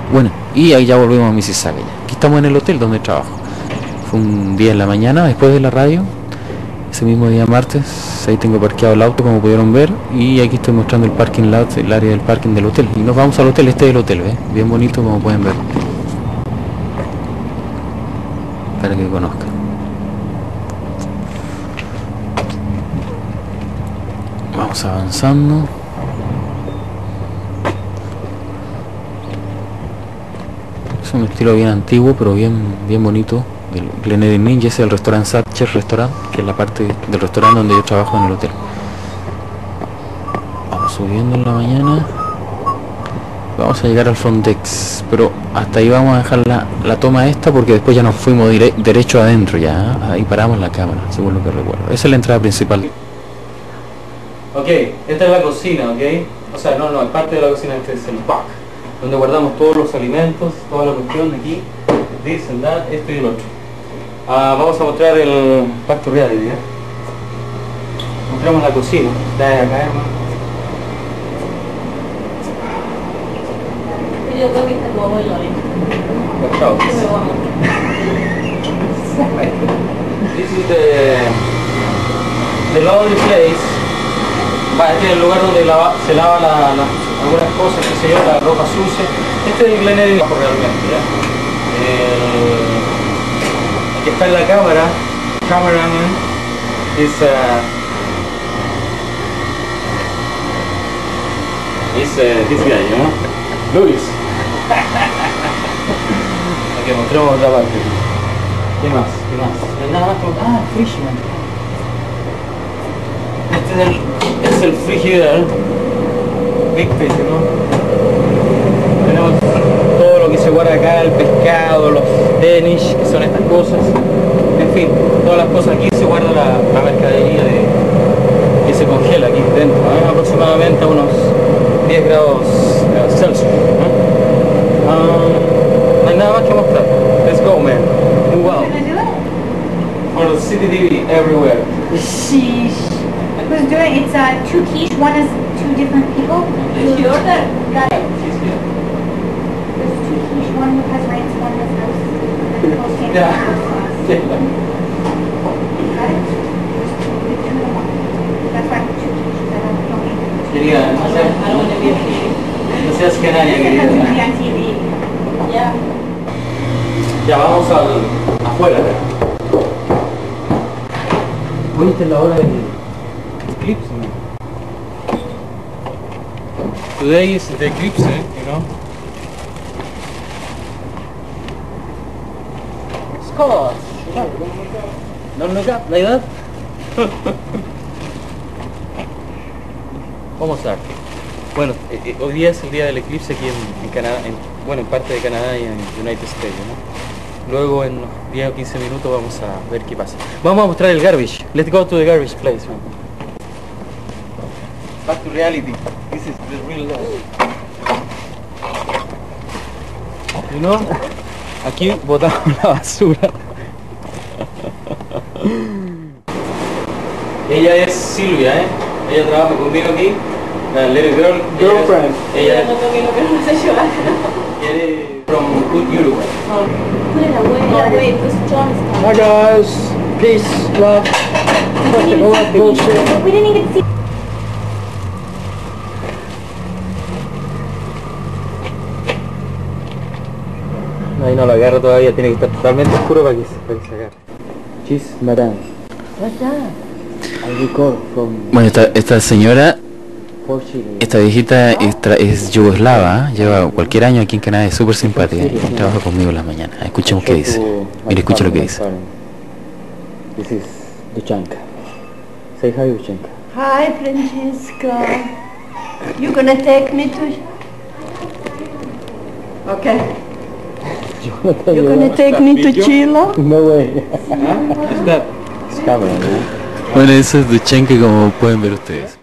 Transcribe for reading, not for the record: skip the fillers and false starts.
Bueno, y ahí ya volvemos a Mississauga ya. Aquí estamos en el hotel donde trabajo. Fue un día en la mañana después de la radio, ese mismo día martes. Ahí tengo parqueado el auto como pudieron ver, y aquí estoy mostrando el parking lot, el área del parking del hotel. Y nos vamos al hotel. Este es el hotel, ¿ves? Bien bonito como pueden ver, para que conozcan. Vamos avanzando. Es un estilo bien antiguo, pero bien bonito. El Glenelg Ninja es el restaurante Satcher Restaurant, que es la parte del restaurante donde yo trabajo en el hotel. Vamos subiendo en la mañana. Vamos a llegar al front desk, pero hasta ahí vamos a dejar la toma esta, porque después ya nos fuimos derecho adentro ya. Ahí paramos la cámara, según lo que recuerdo. Esa es la entrada principal. Ok, esta es la cocina, ok. O sea, no, es parte de la cocina. Este es el back, donde guardamos todos los alimentos, toda la cuestión de aquí, this and that, esto y el otro. Vamos a mostrar el back to reality, Mostramos la cocina. Está acá, hermano. Yo creo que está tu abuelo, This is the laundry place. Este es el lugar donde se lava algunas cosas, qué sé yo, la ropa sucia. Este es el Glenelg realmente, ¿ya? El que está en la cámara, cameraman, is this guy, you know? Luis. Aquí mostramos otra parte. ¿Qué más? Nada más como... Frishman. Este es el frigider. Big fish, ¿no? Tenemos todo lo que se guarda acá, el pescado, los Danish, que son estas cosas. En fin, todas las cosas aquí se guarda la mercadería que se congela aquí dentro, aproximadamente a unos 10 grados Celsius. No hay nada más que mostrar. Let's go, man. Wow. For the CCTV everywhere. Sheesh. Who's doing it? It's two quiche. One is two different people. Did you order? Got it. There's two quiche. One has rice, one has house. And then both came Yeah. Got it? That's why I put two quiches. I don't need. Querida, I don't want to be a kid. no seas canaria, It has to be querida. on TV. Yeah. Ya vamos afuera. Hoy esta es la hora del eclipse, ¿no? Today is the eclipse, you know. Scott! Don't look up like that. Vamos a ver. Bueno, hoy día es el día del eclipse aquí en Canadá, en parte de Canadá y en United States, ¿no? Luego en unos 10 o 15 minutos vamos a ver qué pasa. Vamos a mostrar el garbage. Let's go to the garbage place, man. Back to reality. This is the real life. You know, aquí botamos la basura. Ella es Silvia, Ella trabaja conmigo aquí. Little girlfriend. Ella No toque lo que no sé llevar. es from Uruguay. Put it away. Wait, this John is Hi guys, peace, love. All that bullshit. We didn't even see. Ahí no lo agarro todavía, tiene que estar totalmente oscuro para que se agarre. Cheese madame. What's that? I recall from Bueno, esta señora, Portugal. esta viejita es yugoslava, lleva cualquier año aquí en Canadá, es súper simpática y trabaja conmigo en las mañanas. Escuchemos qué dice. Mira, escucha lo que dice. This is Duchanka. Say hi, Duchanka. Hi, Francesca. You gonna take me to... Okay. You gonna take me to Chile? No way. Está. It's camera, ¿no? Bueno, eso es Duchenka, como pueden ver ustedes.